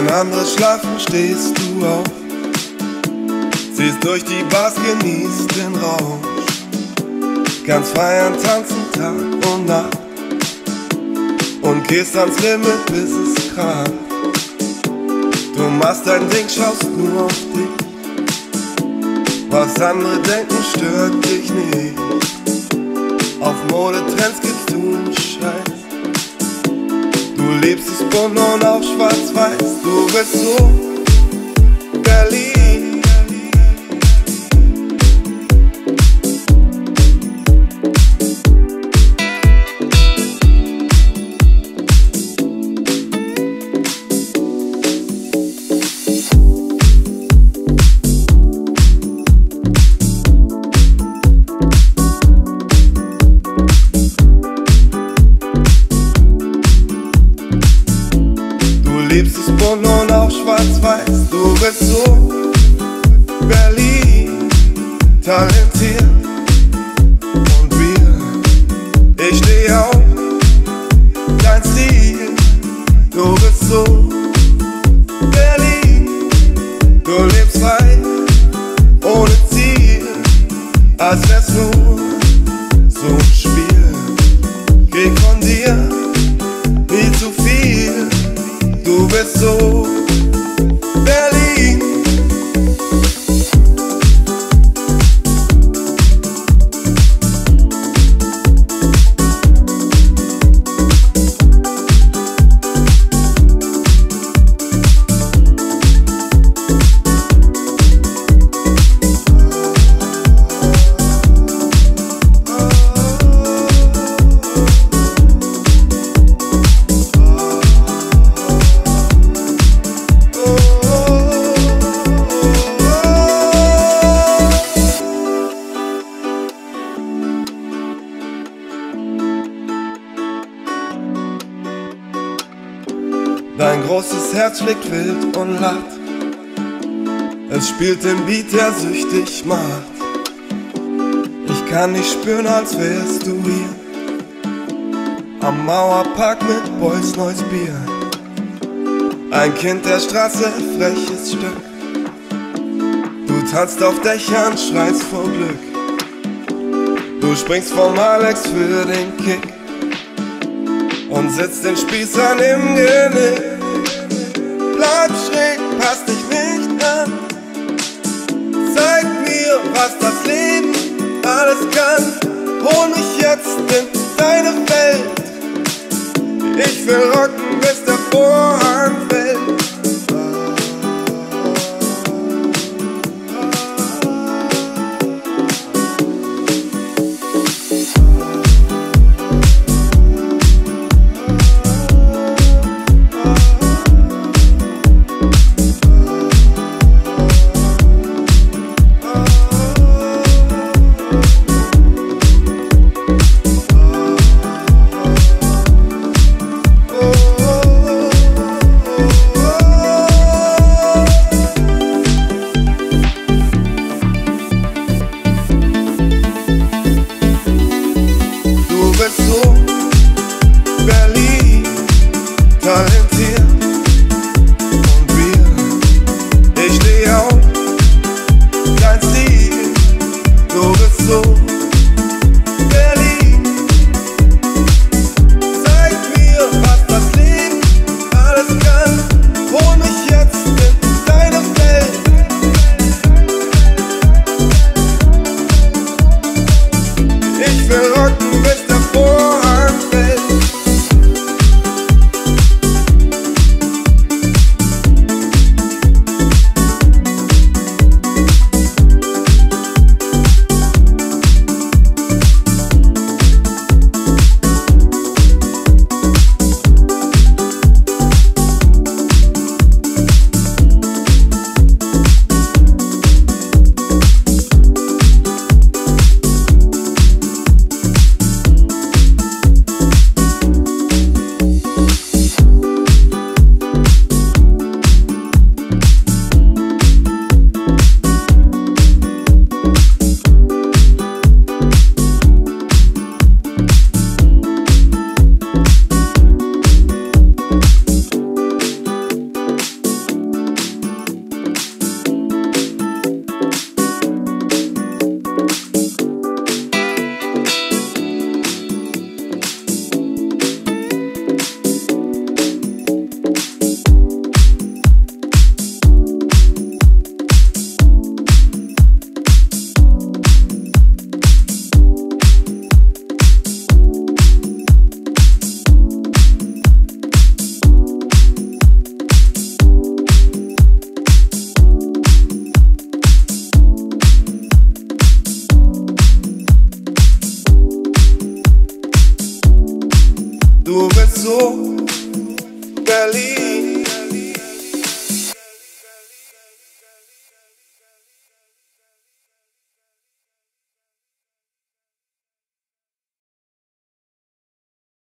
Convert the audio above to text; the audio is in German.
Wenn andere schlafen, stehst du auf, ziehst durch die Bars, genießt den Rausch, kannst feiern, tanzen Tag und Nacht und gehst ans Limit, bis es kracht. Du machst dein Ding, schaust nur auf dich, was andere denken stört dich nicht. Auf Modetrends gibst du einen Scheiß, du liebst es bunt und auch schwarz-weiß. Du bist so Berlin. Du liebst es bunt und auch schwarz-weiß. Du bist so Berlin, talentiert und wir. Ich steh auf dein Stil. Du bist so Berlin. Du lebst frei, ohne Ziel, als wär's nur so ein Spiel. Krieg von dir nie zu viel. Du bist so Berlin. Dein großes Herz schlägt wild und lacht, es spielt den Beat, der süchtig macht. Ich kann dich spüren, als wärst du hier am Mauerpark mit Boys neues Bier. Ein Kind der Straße, freches Stück. Du tanzt auf Dächern, schreist vor Glück. Du springst vom Alex für den Kick und setzt den Spießern im Genick. Bleib schräg, pass dich nicht an. Zeig mir, was das Leben alles kann. Hol mich jetzt in deine Welt. Ich will rocken, bis der Vorhang fällt. Du bist so Berlin.